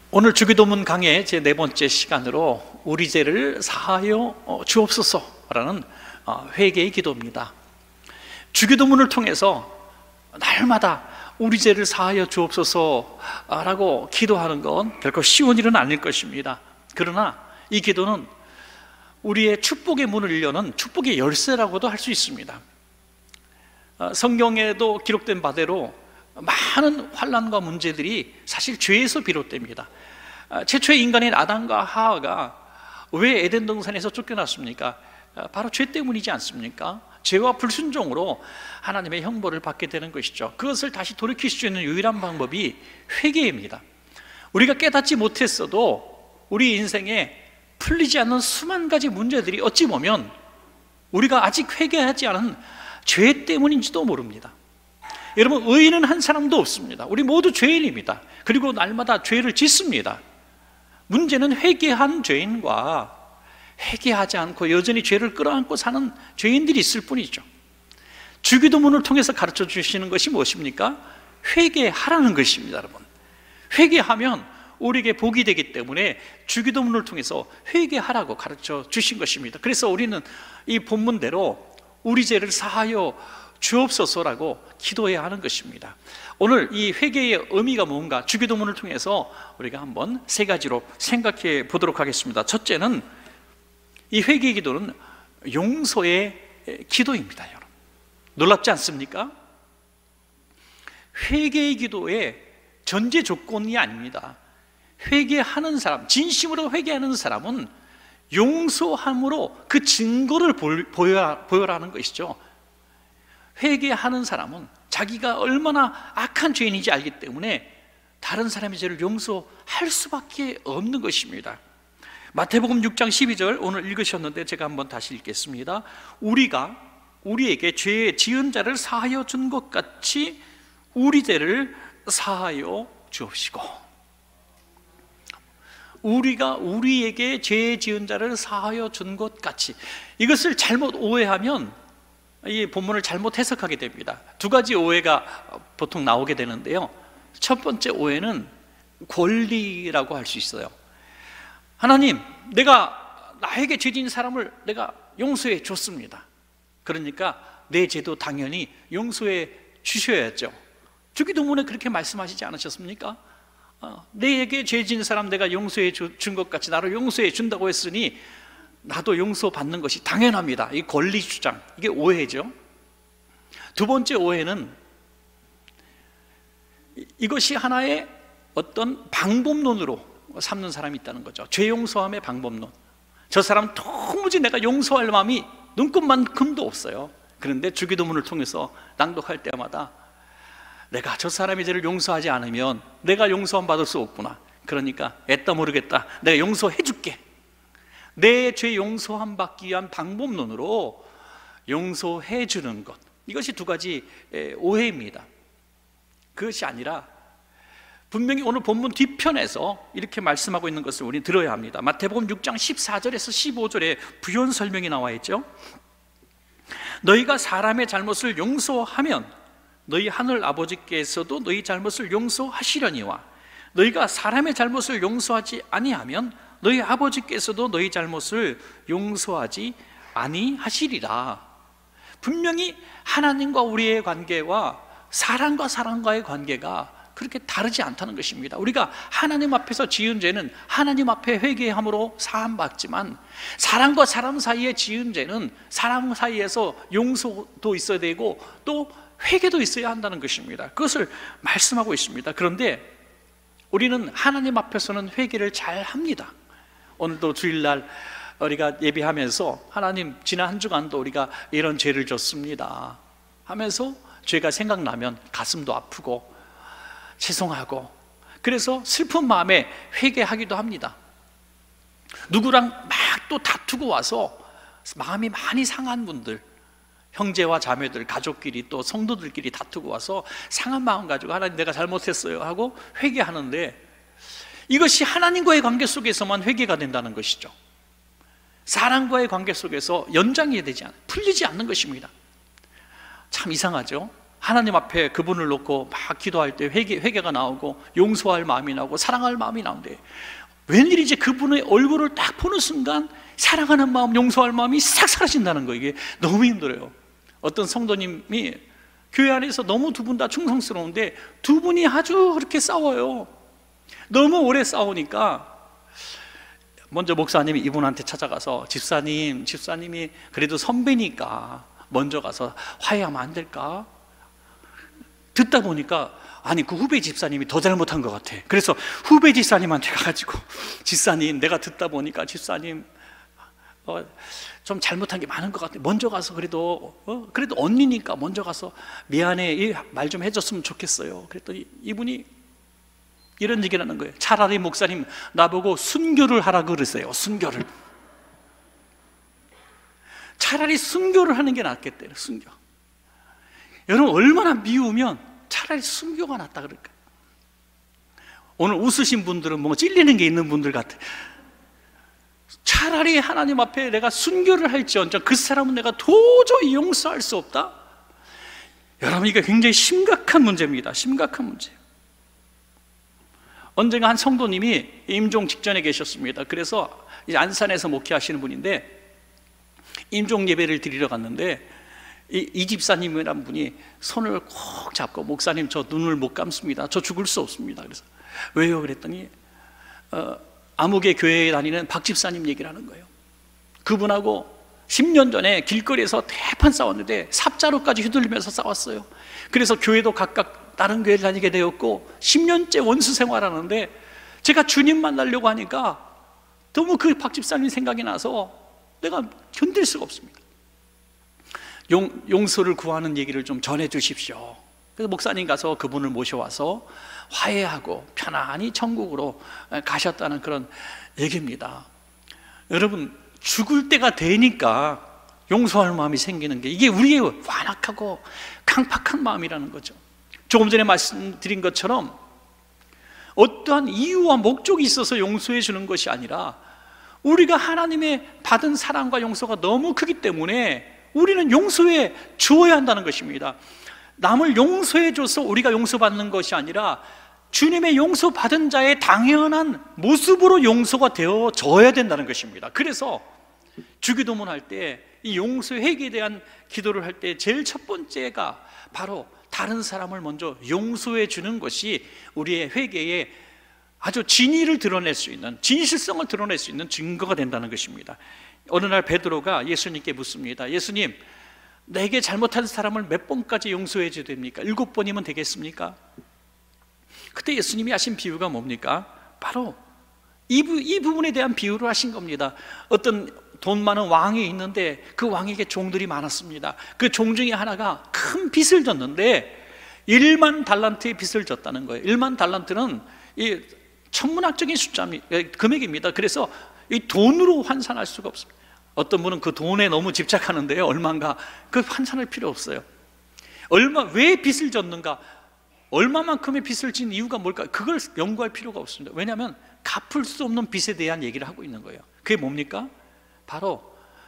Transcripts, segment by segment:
오늘 주기도문 강의 제 네 번째 시간으로 우리 죄를 사하여 주옵소서라는 회개의 기도입니다. 주기도문을 통해서 날마다 우리 죄를 사하여 주옵소서라고 기도하는 건 결코 쉬운 일은 아닐 것입니다. 그러나 이 기도는 우리의 축복의 문을 여는 축복의 열쇠라고도 할 수 있습니다. 성경에도 기록된 바대로 많은 환난과 문제들이 사실 죄에서 비롯됩니다. 최초의 인간인 아담과 하와가 왜 에덴 동산에서 쫓겨났습니까? 바로 죄 때문이지 않습니까? 죄와 불순종으로 하나님의 형벌을 받게 되는 것이죠. 그것을 다시 돌이킬 수 있는 유일한 방법이 회개입니다. 우리가 깨닫지 못했어도 우리 인생에 풀리지 않는 수만 가지 문제들이 어찌 보면 우리가 아직 회개하지 않은 죄 때문인지도 모릅니다. 여러분, 의인은 한 사람도 없습니다. 우리 모두 죄인입니다. 그리고 날마다 죄를 짓습니다. 문제는 회개한 죄인과 회개하지 않고 여전히 죄를 끌어안고 사는 죄인들이 있을 뿐이죠. 주기도문을 통해서 가르쳐 주시는 것이 무엇입니까? 회개하라는 것입니다. 여러분, 회개하면 우리에게 복이 되기 때문에 주기도문을 통해서 회개하라고 가르쳐 주신 것입니다. 그래서 우리는 이 본문대로 우리 죄를 사하여 주옵소서라고 기도해야 하는 것입니다. 오늘 이 회개의 의미가 뭔가 주기도문을 통해서 우리가 한번 세 가지로 생각해 보도록 하겠습니다. 첫째는 이 회개의 기도는 용서의 기도입니다. 여러분, 놀랍지 않습니까? 회개의 기도의 전제 조건이 아닙니다. 회개하는 사람, 진심으로 회개하는 사람은 용서함으로 그 증거를 보여라는 것이죠. 회개하는 사람은 자기가 얼마나 악한 죄인인지 알기 때문에 다른 사람의 죄를 용서할 수밖에 없는 것입니다. 마태복음 6장 12절 오늘 읽으셨는데 제가 한번 다시 읽겠습니다. 우리가 우리에게 죄 지은 자를 사하여 준 것 같이 우리 죄를 사하여 주옵시고. 우리가 우리에게 죄 지은 자를 사하여 준 것 같이, 이것을 잘못 오해하면 이 본문을 잘못 해석하게 됩니다. 두 가지 오해가 보통 나오게 되는데요. 첫 번째 오해는 권리라고 할 수 있어요. 하나님, 내가 나에게 죄 지은 사람을 내가 용서해 줬습니다. 그러니까 내 죄도 당연히 용서해 주셔야죠. 주기도문에 그렇게 말씀하시지 않으셨습니까? 내게 죄 지은 사람 내가 용서해 준 것 같이 나를 용서해 준다고 했으니 나도 용서받는 것이 당연합니다. 이 권리 주장, 이게 오해죠. 두 번째 오해는 이것이 하나의 어떤 방법론으로 삼는 사람이 있다는 거죠. 죄 용서함의 방법론. 저 사람 도무지 내가 용서할 마음이 눈꼽만큼도 없어요. 그런데 주기도문을 통해서 낭독할 때마다 내가 저 사람의 죄를 용서하지 않으면 내가 용서함 받을 수 없구나. 그러니까 애따 모르겠다, 내가 용서해 줄게. 내 죄 용서함 받기 위한 방법론으로 용서해 주는 것, 이것이 두 가지 오해입니다. 그것이 아니라 분명히 오늘 본문 뒤편에서 이렇게 말씀하고 있는 것을 우리는 들어야 합니다. 마태복음 6장 14절에서 15절에 부연 설명이 나와 있죠. 너희가 사람의 잘못을 용서하면 너희 하늘 아버지께서도 너희 잘못을 용서하시려니와 너희가 사람의 잘못을 용서하지 아니하면 너희 아버지께서도 너희 잘못을 용서하지 아니하시리라. 분명히 하나님과 우리의 관계와 사람과 사람과의 관계가 그렇게 다르지 않다는 것입니다. 우리가 하나님 앞에서 지은 죄는 하나님 앞에 회개함으로 사함받지만 사람과 사람 사이에 지은 죄는 사람 사이에서 용서도 있어야 되고 또 회개도 있어야 한다는 것입니다. 그것을 말씀하고 있습니다. 그런데 우리는 하나님 앞에서는 회개를 잘 합니다. 오늘도 주일날 우리가 예배하면서 하나님, 지난 한 주간도 우리가 이런 죄를 졌습니다 하면서 죄가 생각나면 가슴도 아프고 죄송하고, 그래서 슬픈 마음에 회개하기도 합니다. 누구랑 막 또 다투고 와서 마음이 많이 상한 분들, 형제와 자매들, 가족끼리 또 성도들끼리 다투고 와서 상한 마음 가지고 하나님 내가 잘못했어요 하고 회개하는데, 이것이 하나님과의 관계 속에서만 회개가 된다는 것이죠. 사람과의 관계 속에서 연장이 되지 않아요. 풀리지 않는 것입니다. 참 이상하죠. 하나님 앞에 그분을 놓고 막 기도할 때 회개가 나오고 용서할 마음이 나오고 사랑할 마음이 나오는데, 웬일이지 그분의 얼굴을 딱 보는 순간 사랑하는 마음, 용서할 마음이 싹 사라진다는 거예요. 이게 너무 힘들어요. 어떤 성도님이 교회 안에서 너무 두 분 다 충성스러운데 두 분이 아주 그렇게 싸워요. 너무 오래 싸우니까 먼저 목사님이 이분한테 찾아가서, 집사님이 그래도 선배니까 먼저 가서 화해하면 안 될까? 듣다 보니까 아니, 그 후배 집사님이 더 잘못한 것 같아. 그래서 후배 집사님한테 가가지고, 집사님, 내가 듣다 보니까 집사님 좀 잘못한 게 많은 것 같아. 먼저 가서 그래도 언니니까 먼저 가서 미안해, 말 좀 해줬으면 좋겠어요. 그랬더니 이분이 이런 얘기를 하는 거예요. 차라리 목사님 나보고 순교를 하라 그러세요. 순교를. 차라리 순교를 하는 게 낫겠대요. 순교. 여러분, 얼마나 미우면 차라리 순교가 낫다 그럴까. 오늘 웃으신 분들은 뭐 찔리는 게 있는 분들 같아. 차라리 하나님 앞에 내가 순교를 할지언정 그 사람은 내가 도저히 용서할 수 없다. 여러분, 이게 굉장히 심각한 문제입니다. 심각한 문제예요. 언젠가 한 성도님이 임종 직전에 계셨습니다. 그래서 이제 안산에서 목회하시는 분인데 임종 예배를 드리러 갔는데 이 집사님이란 분이 손을 꼭 잡고, 목사님 저 눈을 못 감습니다. 저 죽을 수 없습니다. 그래서 왜요? 그랬더니 아무개 교회에 다니는 박 집사님 얘기를 하는 거예요. 그분하고 10년 전에 길거리에서 대판 싸웠는데 삽자루까지 휘둘리면서 싸웠어요. 그래서 교회도 각각 다른 교회를 다니게 되었고 10년째 원수 생활하는데, 제가 주님 만나려고 하니까 너무 그 박 집사님 생각이 나서 내가 견딜 수가 없습니다. 용서를 구하는 얘기를 좀 전해 주십시오. 그래서 목사님 가서 그분을 모셔와서 화해하고 편안히 천국으로 가셨다는 그런 얘기입니다. 여러분, 죽을 때가 되니까 용서할 마음이 생기는 게, 이게 우리의 완악하고 강팍한 마음이라는 거죠. 조금 전에 말씀드린 것처럼 어떠한 이유와 목적이 있어서 용서해 주는 것이 아니라, 우리가 하나님의 받은 사랑과 용서가 너무 크기 때문에 우리는 용서해 주어야 한다는 것입니다. 남을 용서해 줘서 우리가 용서받는 것이 아니라 주님의 용서받은 자의 당연한 모습으로 용서가 되어져야 된다는 것입니다. 그래서 주기도문 할 때 이 용서 회개에 대한 기도를 할 때 제일 첫 번째가 바로 다른 사람을 먼저 용서해 주는 것이 우리의 회개에 아주 진의를 드러낼 수 있는, 진실성을 드러낼 수 있는 증거가 된다는 것입니다. 어느 날 베드로가 예수님께 묻습니다. 예수님, 내게 잘못한 사람을 몇 번까지 용서해 줘야 됩니까? 7번이면 되겠습니까? 그때 예수님이 하신 비유가 뭡니까? 바로 이 부분에 대한 비유를 하신 겁니다. 어떤 돈 많은 왕이 있는데 그 왕에게 종들이 많았습니다. 그 종 중에 하나가 큰 빚을 졌는데 1만 달란트의 빚을 졌다는 거예요. 1만 달란트는 이 천문학적인 금액입니다. 그래서 이 돈으로 환산할 수가 없습니다. 어떤 분은 그 돈에 너무 집착하는데요, 얼마인가 그 환산할 필요 없어요. 왜 빚을 졌는가, 얼마만큼의 빚을 진 이유가 뭘까, 그걸 연구할 필요가 없습니다. 왜냐하면 갚을 수 없는 빚에 대한 얘기를 하고 있는 거예요. 그게 뭡니까? 바로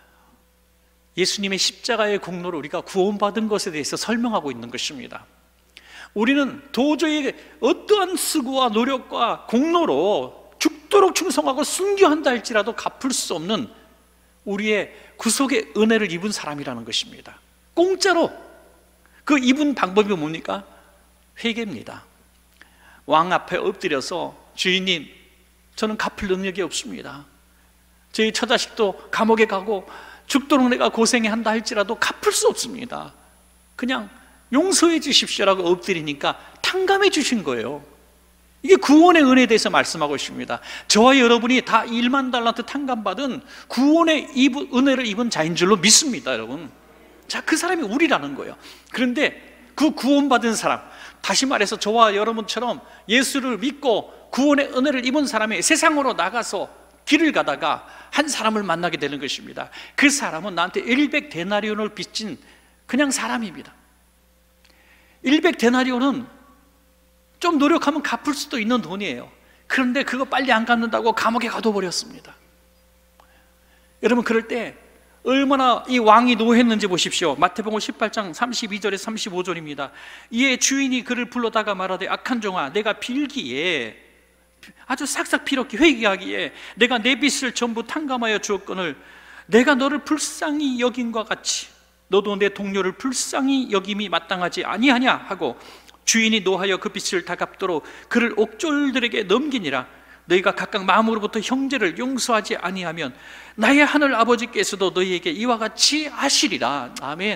예수님의 십자가의 공로로 우리가 구원받은 것에 대해서 설명하고 있는 것입니다. 우리는 도저히 어떠한 수고와 노력과 공로로 죽도록 충성하고 순교한다 할지라도 갚을 수 없는 우리의 구속의 은혜를 입은 사람이라는 것입니다. 공짜로 그 입은 방법이 뭡니까? 회개입니다. 왕 앞에 엎드려서, 주인님, 저는 갚을 능력이 없습니다. 저희 처자식도 감옥에 가고 죽도록 내가 고생해야 한다 할지라도 갚을 수 없습니다. 그냥 용서해 주십시오라고 엎드리니까 탕감해 주신 거예요. 이게 구원의 은혜에 대해서 말씀하고 있습니다. 저와 여러분이 다 1만 달란트 탕감받은 구원의 은혜를 입은 자인 줄로 믿습니다, 여러분. 자, 그 사람이 우리라는 거예요. 그런데 그 구원받은 사람, 다시 말해서 저와 여러분처럼 예수를 믿고 구원의 은혜를 입은 사람이 세상으로 나가서 길을 가다가 한 사람을 만나게 되는 것입니다. 그 사람은 나한테 100데나리온을 빚진 그냥 사람입니다. 100데나리온은 좀 노력하면 갚을 수도 있는 돈이에요. 그런데 그거 빨리 안 갚는다고 감옥에 가둬버렸습니다. 여러분, 그럴 때 얼마나 이 왕이 노했는지 보십시오. 마태복음 18장 32절에 35절입니다. 이에 주인이 그를 불러다가 말하되 악한 종아, 내가 빌기에 아주 싹싹 빌었기 회개하기에 내가 내 빚을 전부 탕감하여 주었거늘 내가 너를 불쌍히 여김과 같이 너도 내 동료를 불쌍히 여김이 마땅하지 아니하냐 하고 주인이 노하여 그 빚을 다 갚도록 그를 옥졸들에게 넘기니라. 너희가 각각 마음으로부터 형제를 용서하지 아니하면 나의 하늘 아버지께서도 너희에게 이와 같이 하시리라. 아멘.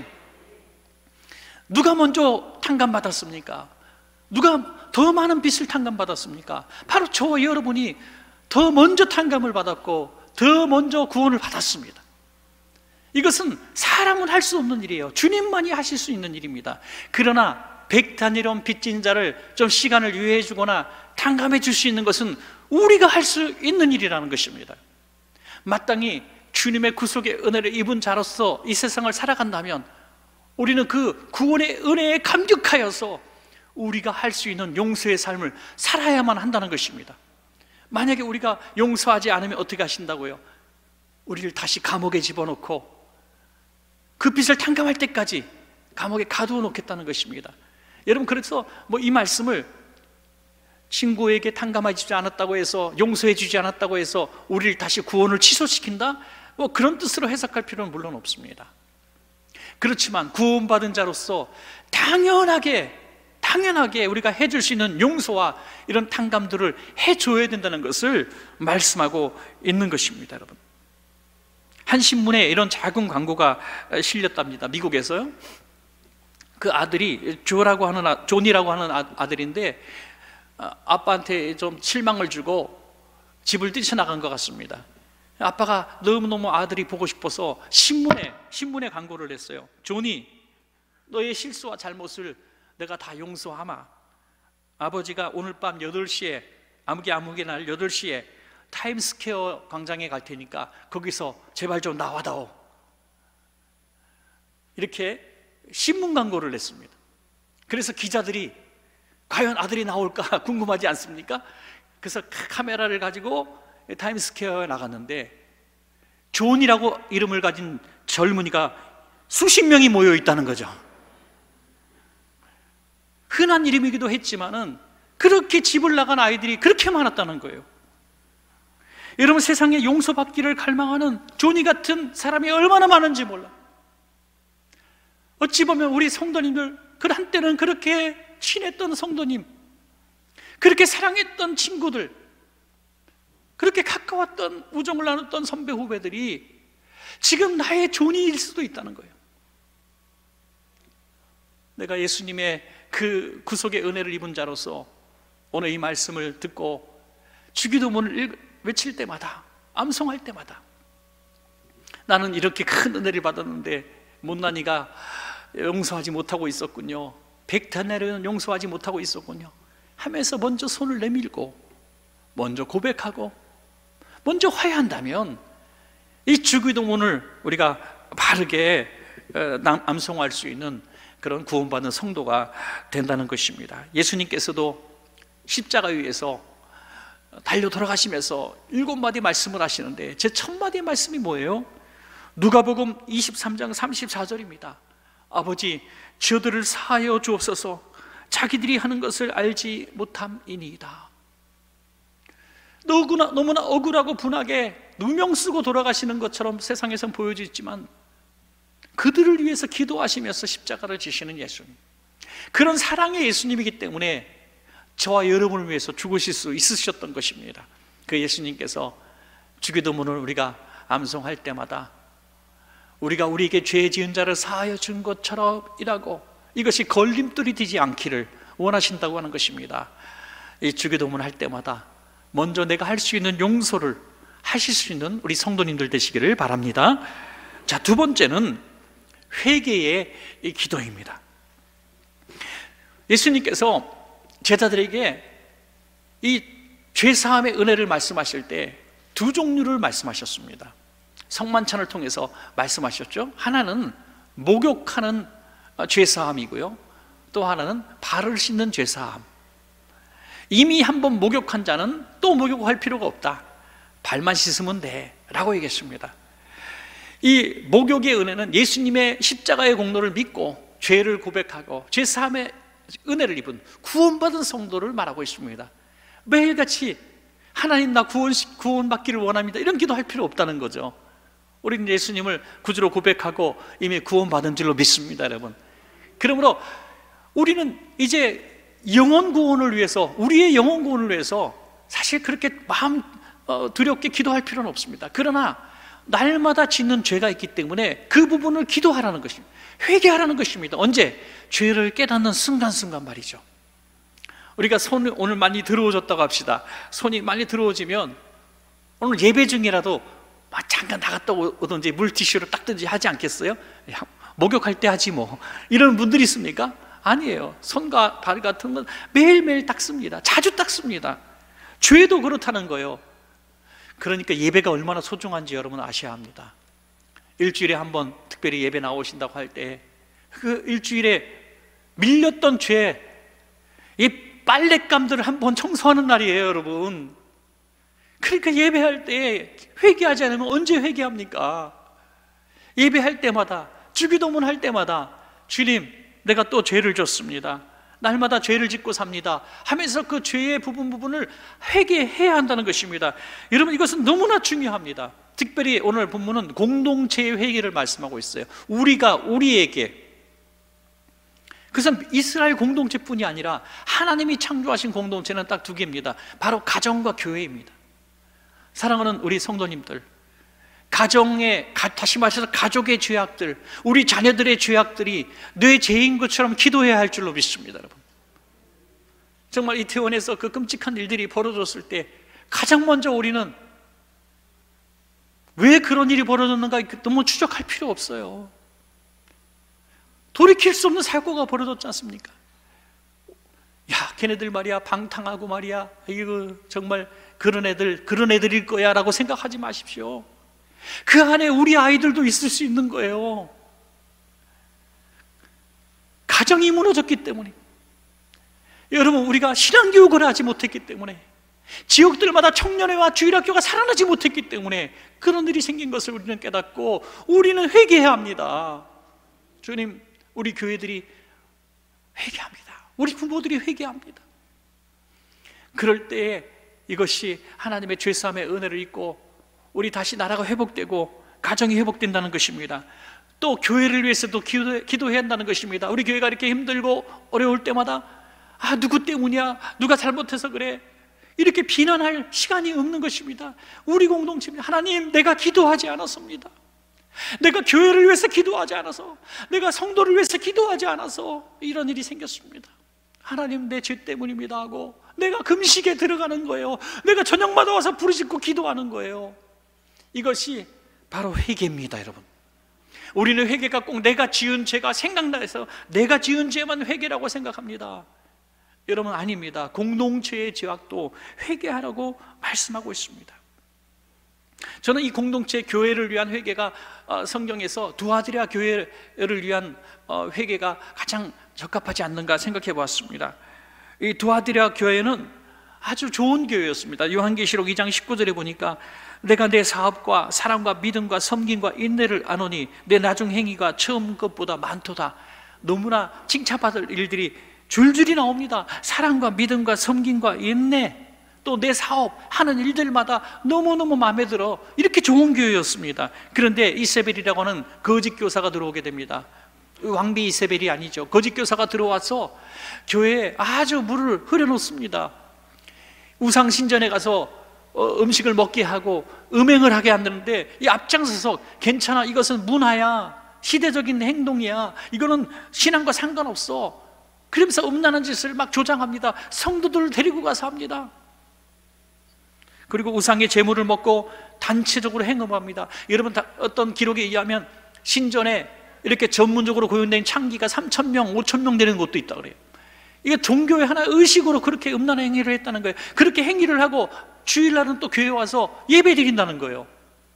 누가 먼저 탕감받았습니까? 누가 더 많은 빚을 탕감받았습니까? 바로 저와 여러분이 더 먼저 탕감을 받았고 더 먼저 구원을 받았습니다. 이것은 사람은 할 수 없는 일이에요. 주님만이 하실 수 있는 일입니다. 그러나 백단위로운 빚진 자를 좀 시간을 유예해 주거나 탕감해 줄 수 있는 것은 우리가 할 수 있는 일이라는 것입니다. 마땅히 주님의 구속의 은혜를 입은 자로서 이 세상을 살아간다면 우리는 그 구원의 은혜에 감격하여서 우리가 할 수 있는 용서의 삶을 살아야만 한다는 것입니다. 만약에 우리가 용서하지 않으면 어떻게 하신다고요? 우리를 다시 감옥에 집어넣고 그 빚을 탕감할 때까지 감옥에 가두어 놓겠다는 것입니다. 여러분, 그래서 이 말씀을 친구에게 탕감해 주지 않았다고 해서, 용서해 주지 않았다고 해서 우리를 다시 구원을 취소시킨다? 그런 뜻으로 해석할 필요는 물론 없습니다. 그렇지만 구원받은 자로서 당연하게 우리가 해줄 수 있는 용서와 이런 탕감들을 해줘야 된다는 것을 말씀하고 있는 것입니다. 여러분, 한 신문에 이런 작은 광고가 실렸답니다. 미국에서요. 그 아들이 존이라고 하는 아들인데 아빠한테 좀 실망을 주고 집을 뛰쳐나간 것 같습니다. 아빠가 너무너무 아들이 보고 싶어서 신문에 광고를 했어요. 존이, 너의 실수와 잘못을 내가 다 용서하마. 아버지가 오늘 밤 8시에 아무개 날 8시에 타임스퀘어 광장에 갈 테니까 거기서 제발 좀 나와다오. 이렇게 신문 광고를 냈습니다. 그래서 기자들이 과연 아들이 나올까 궁금하지 않습니까? 그래서 카메라를 가지고 타임스퀘어에 나갔는데 존이라고 이름을 가진 젊은이가 수십 명이 모여 있다는 거죠. 흔한 이름이기도 했지만은 그렇게 집을 나간 아이들이 그렇게 많았다는 거예요. 여러분, 세상에 용서받기를 갈망하는 존이 같은 사람이 얼마나 많은지 몰라. 어찌 보면 우리 성도님들, 그 한때는 그렇게 친했던 성도님, 그렇게 사랑했던 친구들, 그렇게 가까웠던 우정을 나눴던 선배 후배들이 지금 나의 존이일 수도 있다는 거예요. 내가 예수님의 그 구속의 은혜를 입은 자로서 오늘 이 말씀을 듣고 주기도문을 외칠 때마다, 암송할 때마다 나는 이렇게 큰 은혜를 받았는데 못난 이가 용서하지 못하고 있었군요, 백탄내는 용서하지 못하고 있었군요 하면서 먼저 손을 내밀고 먼저 고백하고 먼저 화해한다면 이 주기도문을 우리가 바르게 암송할 수 있는 그런 구원받는 성도가 된다는 것입니다. 예수님께서도 십자가 위에서 달려 돌아가시면서 7마디 말씀을 하시는데 제 첫 마디 말씀이 뭐예요? 누가복음 23장 34절입니다. 아버지, 저들을 사하여 주옵소서, 자기들이 하는 것을 알지 못함이니이다. 너무나 억울하고 분하게 누명 쓰고 돌아가시는 것처럼 세상에선 보여지지만 그들을 위해서 기도하시면서 십자가를 지시는 예수님, 그런 사랑의 예수님이기 때문에 저와 여러분을 위해서 죽으실 수 있으셨던 것입니다. 그 예수님께서 주기도문을 우리가 암송할 때마다 우리가 우리에게 죄 지은 자를 사하여 준 것처럼이라고, 이것이 걸림돌이 되지 않기를 원하신다고 하는 것입니다. 이 주기도문 할 때마다 먼저 내가 할 수 있는 용서를 하실 수 있는 우리 성도님들 되시기를 바랍니다. 자, 두 번째는 회개의 기도입니다. 예수님께서 제자들에게 이 죄사함의 은혜를 말씀하실 때 두 종류를 말씀하셨습니다. 성만찬을 통해서 말씀하셨죠. 하나는 목욕하는 죄사함이고요, 또 하나는 발을 씻는 죄사함. 이미 한번 목욕한 자는 또 목욕할 필요가 없다, 발만 씻으면 돼 라고 얘기했습니다. 이 목욕의 은혜는 예수님의 십자가의 공로를 믿고 죄를 고백하고 죄 사함의 은혜를 입은 구원받은 성도를 말하고 있습니다. 매일같이 하나님 나 구원받기를 원합니다 이런 기도할 필요 없다는 거죠. 우리는 예수님을 구주로 고백하고 이미 구원받은 줄로 믿습니다, 여러분. 그러므로 우리는 이제 영혼 구원을 위해서, 우리의 영혼 구원을 위해서 사실 그렇게 마음 두렵게 기도할 필요는 없습니다. 그러나 날마다 짓는 죄가 있기 때문에 그 부분을 기도하라는 것입니다. 회개하라는 것입니다. 언제? 죄를 깨닫는 순간순간 말이죠. 우리가 손이 오늘 많이 더러워졌다고 합시다. 손이 많이 더러워지면 오늘 예배 중이라도 잠깐 나갔다 오든지 물티슈로 닦든지 하지 않겠어요? 목욕할 때 하지 뭐, 이런 분들이 있습니까? 아니에요. 손과 발 같은 건 매일매일 닦습니다. 자주 닦습니다. 죄도 그렇다는 거예요. 그러니까 예배가 얼마나 소중한지 여러분 아셔야 합니다. 일주일에 한 번 특별히 예배 나오신다고 할 때 그 일주일에 밀렸던 죄, 이 빨랫감들을 한 번 청소하는 날이에요, 여러분. 그러니까 예배할 때 회개하지 않으면 언제 회개합니까? 예배할 때마다, 주기도문 할 때마다 주님, 내가 또 죄를 졌습니다, 날마다 죄를 짓고 삽니다 하면서 그 죄의 부분을 회개해야 한다는 것입니다. 여러분, 이것은 너무나 중요합니다. 특별히 오늘 본문은 공동체의 회개를 말씀하고 있어요. 우리에게. 그것은 이스라엘 공동체뿐이 아니라 하나님이 창조하신 공동체는 딱 두 개입니다. 바로 가정과 교회입니다. 사랑하는 우리 성도님들, 다시 말해서 가족의 죄악들, 우리 자녀들의 죄악들이 내 죄인 것처럼 기도해야 할 줄로 믿습니다, 여러분. 정말 이태원에서 그 끔찍한 일들이 벌어졌을 때 가장 먼저 우리는 왜 그런 일이 벌어졌는가 너무 추적할 필요 없어요. 돌이킬 수 없는 사고가 벌어졌지 않습니까? 야, 걔네들 말이야 방탕하고 말이야, 이거 정말 그런 애들일 거야 라고 생각하지 마십시오. 그 안에 우리 아이들도 있을 수 있는 거예요. 가정이 무너졌기 때문에, 여러분, 우리가 신앙교육을 하지 못했기 때문에, 지역들마다 청년회와 주일학교가 살아나지 못했기 때문에 그런 일이 생긴 것을 우리는 깨닫고 우리는 회개해야 합니다. 주님, 우리 교회들이 회개합니다. 우리 부모들이 회개합니다. 그럴 때에 이것이 하나님의 죄사함의 은혜를 입고 우리 다시 나라가 회복되고 가정이 회복된다는 것입니다. 또 교회를 위해서도 기도해야 한다는 것입니다. 우리 교회가 이렇게 힘들고 어려울 때마다 누구 때문이야, 누가 잘못해서 그래, 이렇게 비난할 시간이 없는 것입니다. 우리 공동체입니다. 하나님, 내가 기도하지 않았습니다. 내가 교회를 위해서 기도하지 않아서, 내가 성도를 위해서 기도하지 않아서 이런 일이 생겼습니다. 하나님, 내 죄 때문입니다 하고 내가 금식에 들어가는 거예요. 내가 저녁마다 와서 부르짖고 기도하는 거예요. 이것이 바로 회개입니다, 여러분. 우리는 회개가 꼭 내가 지은 죄가 생각나서 내가 지은 죄만 회개라고 생각합니다. 여러분, 아닙니다. 공동체의 죄악도 회개하라고 말씀하고 있습니다. 저는 이 공동체 교회를 위한 회개가 성경에서 두아드리아 교회를 위한 회개가 가장 적합하지 않는가 생각해 보았습니다. 이 두아드리아 교회는 아주 좋은 교회였습니다. 요한계시록 2장 19절에 보니까 내가 내 사업과 사랑과 믿음과 섬김과 인내를 아노니 내 나중 행위가 처음 것보다 많도다. 너무나 칭찬받을 일들이 줄줄이 나옵니다. 사랑과 믿음과 섬김과 인내, 또 내 사업 하는 일들마다 너무너무 마음에 들어. 이렇게 좋은 교회였습니다. 그런데 이세벨이라고 하는 거짓 교사가 들어오게 됩니다. 왕비 이세벨이 아니죠. 거짓 교사가 들어와서 교회에 아주 물을 흐려놓습니다. 우상 신전에 가서 음식을 먹게 하고 음행을 하게 하는데, 이 앞장서서 괜찮아, 이것은 문화야, 시대적인 행동이야, 이거는 신앙과 상관없어, 그러면서 음란한 짓을 막 조장합니다. 성도들을 데리고 가서 합니다. 그리고 우상의 제물을 먹고 단체적으로 행음합니다. 여러분, 어떤 기록에 의하면 신전에 이렇게 전문적으로 고용된 창기가 3,000명, 5,000명 되는 곳도 있다고 그래요. 이게 종교의 하나의 의식으로 그렇게 음란한 행위를 했다는 거예요. 그렇게 행위를 하고 주일날은 또 교회에 와서 예배 드린다는 거예요.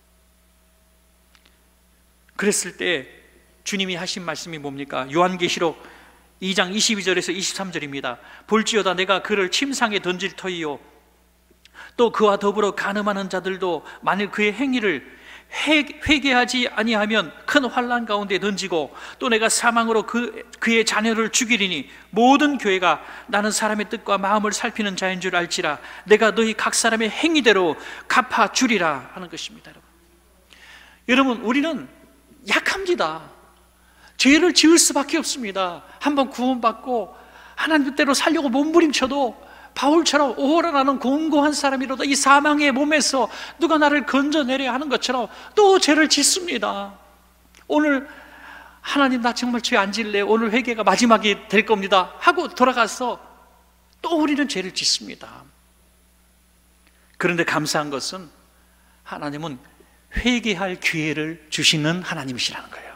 그랬을 때 주님이 하신 말씀이 뭡니까? 요한계시록 2장 22절에서 23절입니다. 볼지어다 내가 그를 침상에 던질 터이요 또 그와 더불어 간음하는 자들도 만일 그의 행위를 회개하지 아니하면 큰 환난 가운데 던지고 또 내가 사망으로 그의 자녀를 죽이리니 모든 교회가 나는 사람의 뜻과 마음을 살피는 자인 줄 알지라 내가 너희 각 사람의 행위대로 갚아주리라 하는 것입니다. 여러분, 우리는 약합니다. 죄를 지을 수밖에 없습니다. 한번 구원받고 하나님 뜻대로 살려고 몸부림쳐도 바울처럼 오호라라는 공고한 사람이라도 이 사망의 몸에서 누가 나를 건져내려 하는 것처럼 또 죄를 짓습니다. 오늘 하나님, 나 정말 죄 안 질래요, 오늘 회개가 마지막이 될 겁니다 하고 돌아가서 또 우리는 죄를 짓습니다. 그런데 감사한 것은 하나님은 회개할 기회를 주시는 하나님이시라는 거예요.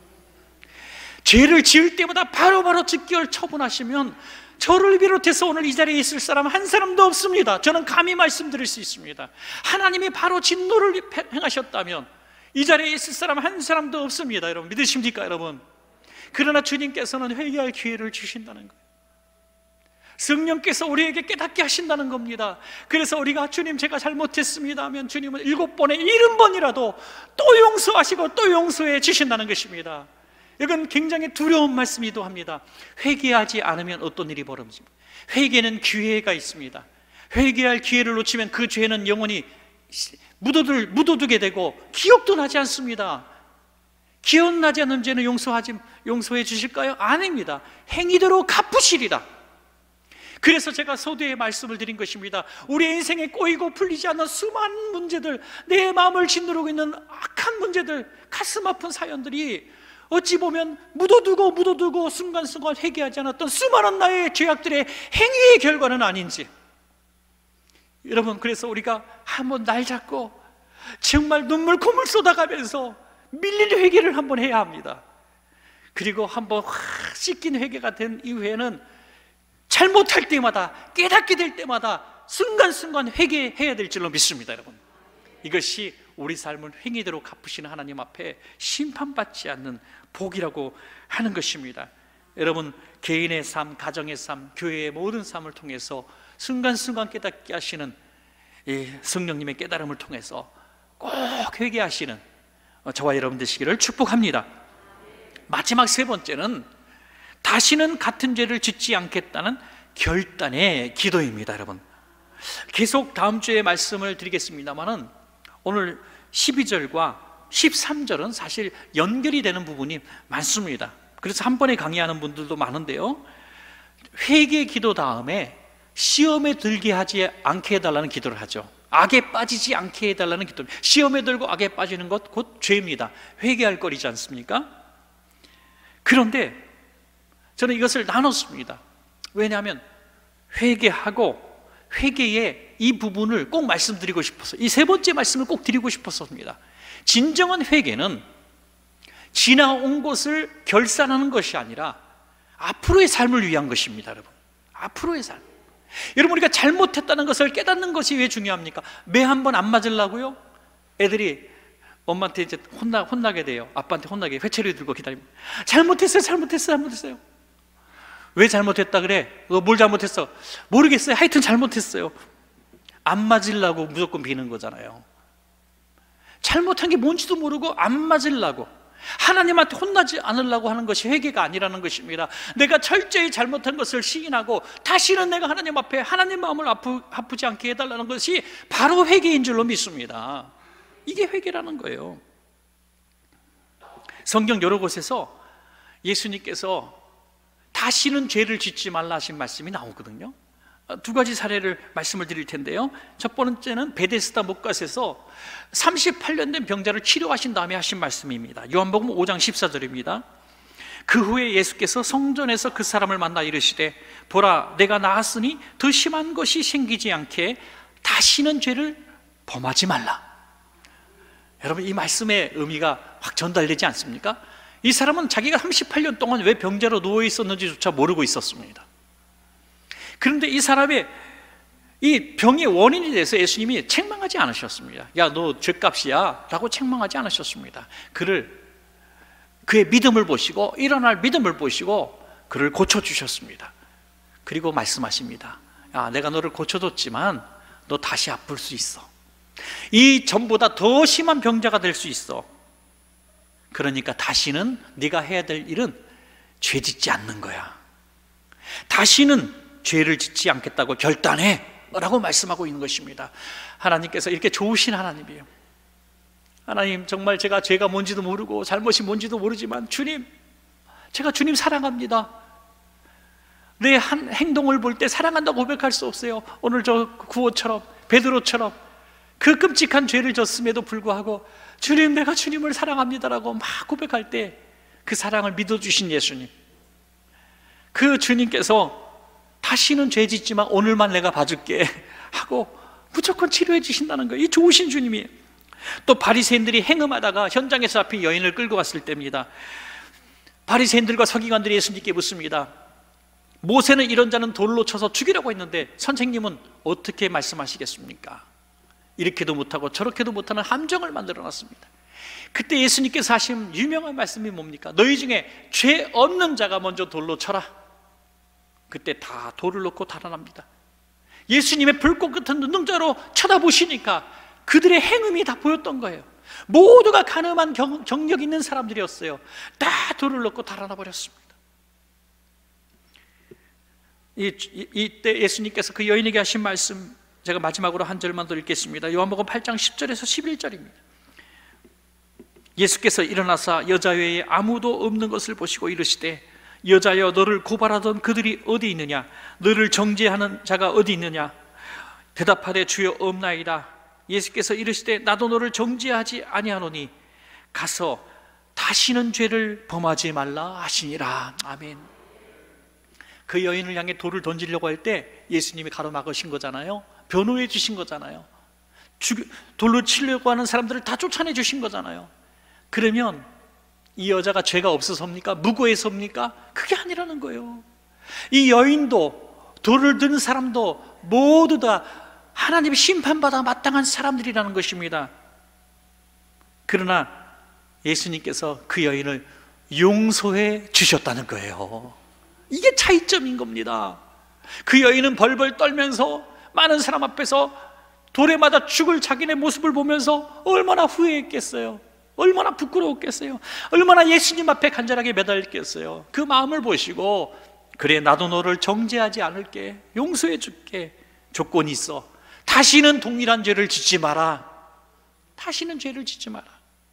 죄를 지을 때마다 바로바로 즉결 처분하시면 저를 비롯해서 오늘 이 자리에 있을 사람 한 사람도 없습니다. 저는 감히 말씀드릴 수 있습니다. 하나님이 바로 진노를 행하셨다면 이 자리에 있을 사람 한 사람도 없습니다. 여러분, 믿으십니까 여러분? 그러나 주님께서는 회개할 기회를 주신다는 거예요. 성령께서 우리에게 깨닫게 하신다는 겁니다. 그래서 우리가 주님 제가 잘못했습니다 하면 주님은 7번에 70번이라도 또 용서하시고 또 용서해 주신다는 것입니다. 이건 굉장히 두려운 말씀이기도 합니다. 회개하지 않으면 어떤 일이 벌어집니까? 회개는 기회가 있습니다. 회개할 기회를 놓치면 그 죄는 영원히 묻어두게 되고 기억도 나지 않습니다. 기억나지 않는 죄는 용서해 주실까요? 아닙니다. 행위대로 갚으시리라. 그래서 제가 서두에 말씀을 드린 것입니다. 우리 인생에 꼬이고 풀리지 않는 수많은 문제들, 내 마음을 짓누르고 있는 악한 문제들, 가슴 아픈 사연들이 어찌 보면 묻어두고 순간순간 회개하지 않았던 수많은 나의 죄악들의 행위의 결과는 아닌지. 여러분, 그래서 우리가 한번 날 잡고 정말 눈물 콧물 쏟아가면서 밀린 회개를 한번 해야 합니다. 그리고 한번 확 씻긴 회개가 된 이후에는 잘못할 때마다, 깨닫게 될 때마다 순간순간 회개해야 될 줄로 믿습니다. 여러분, 이것이 우리 삶을 행위대로 갚으시는 하나님 앞에 심판받지 않는 복이라고 하는 것입니다. 여러분, 개인의 삶, 가정의 삶, 교회의 모든 삶을 통해서 순간순간 깨닫게 하시는 이 성령님의 깨달음을 통해서 꼭 회개하시는 저와 여러분 되시기를 축복합니다. 마지막 세 번째는 다시는 같은 죄를 짓지 않겠다는 결단의 기도입니다. 여러분, 계속 다음 주에 말씀을 드리겠습니다만은 오늘 12절과 13절은 사실 연결이 되는 부분이 많습니다. 그래서 한 번에 강의하는 분들도 많은데요, 회개 기도 다음에 시험에 들게 하지 않게 해달라는 기도를 하죠. 악에 빠지지 않게 해달라는 기도. 시험에 들고 악에 빠지는 것 곧 죄입니다. 회개할 거리지 않습니까? 그런데 저는 이것을 나눴습니다. 왜냐하면 회개하고 회개의 이 부분을 꼭 말씀드리고 싶어서, 이 세 번째 말씀을 꼭 드리고 싶었습니다. 진정한 회개는 지나온 것을 결산하는 것이 아니라 앞으로의 삶을 위한 것입니다. 여러분, 앞으로의 삶. 여러분, 우리가 잘못했다는 것을 깨닫는 것이 왜 중요합니까? 매 한 번 안 맞으려고요? 애들이 엄마한테 이제 혼나게 돼요. 아빠한테 혼나게 회초리 들고 기다립니다. 잘못했어요. 왜 잘못했다 그래? 너 뭘 잘못했어? 모르겠어요. 하여튼 잘못했어요. 안 맞으려고 무조건 비는 거잖아요. 잘못한 게 뭔지도 모르고 안 맞으려고, 하나님한테 혼나지 않으려고 하는 것이 회개가 아니라는 것입니다. 내가 철저히 잘못한 것을 시인하고 다시는 내가 하나님 앞에 하나님 마음을 아프지 않게 해달라는 것이 바로 회개인 줄로 믿습니다. 이게 회개라는 거예요. 성경 여러 곳에서 예수님께서 다시는 죄를 짓지 말라 하신 말씀이 나오거든요. 두 가지 사례를 말씀을 드릴 텐데요, 첫 번째는 베데스다 못갓에서 38년 된 병자를 치료하신 다음에 하신 말씀입니다. 요한복음 5장 14절입니다. 그 후에 예수께서 성전에서 그 사람을 만나 이르시되 보라, 내가 나았으니 더 심한 것이 생기지 않게 다시는 죄를 범하지 말라. 여러분, 이 말씀의 의미가 확 전달되지 않습니까? 이 사람은 자기가 38년 동안 왜 병자로 누워 있었는지조차 모르고 있었습니다. 그런데 이 사람의 이 병의 원인에 대해서 예수님이 책망하지 않으셨습니다. 야, 너 죄값이야 라고 책망하지 않으셨습니다. 그의 믿음을 보시고, 일어날 믿음을 보시고 그를 고쳐주셨습니다. 그리고 말씀하십니다. 야, 내가 너를 고쳐줬지만 너 다시 아플 수 있어. 이 전보다 더 심한 병자가 될 수 있어. 그러니까 다시는 네가 해야 될 일은 죄 짓지 않는 거야. 다시는 죄를 짓지 않겠다고 결단해 라고 말씀하고 있는 것입니다. 하나님께서 이렇게 좋으신 하나님이에요. 하나님, 정말 제가 죄가 뭔지도 모르고 잘못이 뭔지도 모르지만 주님, 제가 주님 사랑합니다. 내 한 행동을 볼 때 사랑한다고 고백할 수 없어요. 오늘 저 구호처럼, 베드로처럼 그 끔찍한 죄를 졌음에도 불구하고 주님, 내가 주님을 사랑합니다라고 막 고백할 때 그 사랑을 믿어주신 예수님, 그 주님께서 다시는 죄 짓지만 오늘만 내가 봐줄게 하고 무조건 치료해 주신다는 거예요. 이 좋으신 주님이에요. 또 바리새인들이 행음하다가 현장에서 잡힌 여인을 끌고 갔을 때입니다. 바리새인들과 서기관들이 예수님께 묻습니다. 모세는 이런 자는 돌로 쳐서 죽이라고 했는데 선생님은 어떻게 말씀하시겠습니까? 이렇게도 못하고 저렇게도 못하는 함정을 만들어 놨습니다. 그때 예수님께서 하신 유명한 말씀이 뭡니까? 너희 중에 죄 없는 자가 먼저 돌로 쳐라. 그때 다 돌을 놓고 달아납니다. 예수님의 불꽃 같은 눈동자로 쳐다보시니까 그들의 행음이 다 보였던 거예요. 모두가 가늠한 경력 있는 사람들이었어요. 다 돌을 놓고 달아나 버렸습니다. 이때 예수님께서 그 여인에게 하신 말씀, 제가 마지막으로 한 절만 더 읽겠습니다. 요한복음 8장 10절에서 11절입니다. 예수께서 일어나사 여자 외에 아무도 없는 것을 보시고 이르시되 여자여, 너를 고발하던 그들이 어디 있느냐? 너를 정죄하는 자가 어디 있느냐? 대답하되 주여 없나이다. 예수께서 이르시되 나도 너를 정죄하지 아니하노니 가서 다시는 죄를 범하지 말라 하시니라. 아멘. 그 여인을 향해 돌을 던지려고 할 때 예수님이 가로막으신 거잖아요. 변호해 주신 거잖아요. 돌로 치려고 하는 사람들을 다 쫓아내 주신 거잖아요. 그러면 이 여자가 죄가 없어서입니까? 무고해서입니까? 그게 아니라는 거예요. 이 여인도 돌을 든 사람도 모두 다 하나님의 심판받아 마땅한 사람들이라는 것입니다. 그러나 예수님께서 그 여인을 용서해 주셨다는 거예요. 이게 차이점인 겁니다. 그 여인은 벌벌 떨면서 많은 사람 앞에서 돌에 맞아 죽을 자기네 모습을 보면서 얼마나 후회했겠어요. 얼마나 부끄러웠겠어요. 얼마나 예수님 앞에 간절하게 매달렸겠어요. 그 마음을 보시고 그래, 나도 너를 정죄하지 않을게, 용서해 줄게. 조건이 있어. 다시는 동일한 죄를 짓지 마라. 다시는 죄를 짓지 마라.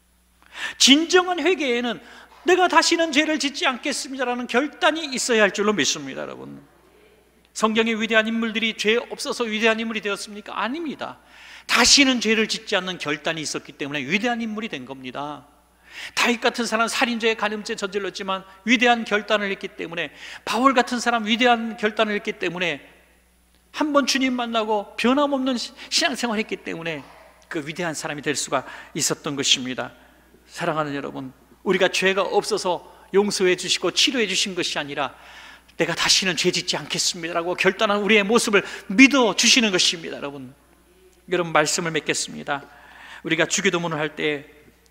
진정한 회개에는 내가 다시는 죄를 짓지 않겠습니다라는 결단이 있어야 할 줄로 믿습니다. 여러분, 성경의 위대한 인물들이 죄 없어서 위대한 인물이 되었습니까? 아닙니다. 다시는 죄를 짓지 않는 결단이 있었기 때문에 위대한 인물이 된 겁니다. 다윗 같은 사람 살인죄, 간음죄 저질렀지만 위대한 결단을 했기 때문에, 바울 같은 사람 위대한 결단을 했기 때문에, 한 번 주님 만나고 변함없는 신앙생활을 했기 때문에 그 위대한 사람이 될 수가 있었던 것입니다. 사랑하는 여러분, 우리가 죄가 없어서 용서해 주시고 치료해 주신 것이 아니라 내가 다시는 죄 짓지 않겠습니다라고 결단한 우리의 모습을 믿어 주시는 것입니다. 여러분, 말씀을 맺겠습니다. 우리가 주기도문을 할 때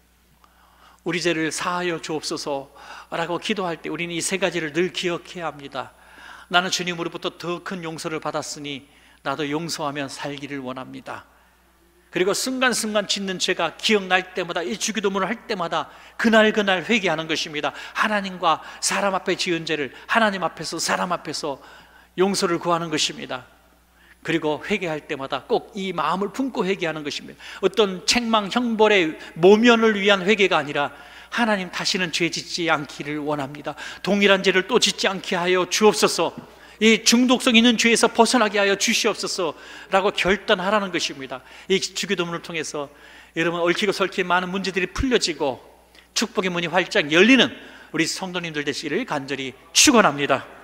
우리 죄를 사하여 주옵소서 라고 기도할 때 우리는 이 세 가지를 늘 기억해야 합니다. 나는 주님으로부터 더 큰 용서를 받았으니 나도 용서하며 살기를 원합니다. 그리고 순간순간 짓는 죄가 기억날 때마다, 이 주기도문을 할 때마다 그날 회개하는 것입니다. 하나님과 사람 앞에 지은 죄를 하나님 앞에서, 사람 앞에서 용서를 구하는 것입니다. 그리고 회개할 때마다 꼭 이 마음을 품고 회개하는 것입니다. 어떤 책망, 형벌의 모면을 위한 회개가 아니라 하나님, 다시는 죄 짓지 않기를 원합니다. 동일한 죄를 또 짓지 않게 하여 주옵소서. 이 중독성 있는 죄에서 벗어나게 하여 주시옵소서 라고 결단하라는 것입니다. 이 주기도문을 통해서 여러분, 얽히고 설킨 많은 문제들이 풀려지고 축복의 문이 활짝 열리는 우리 성도님들 되시기를 간절히 축원합니다.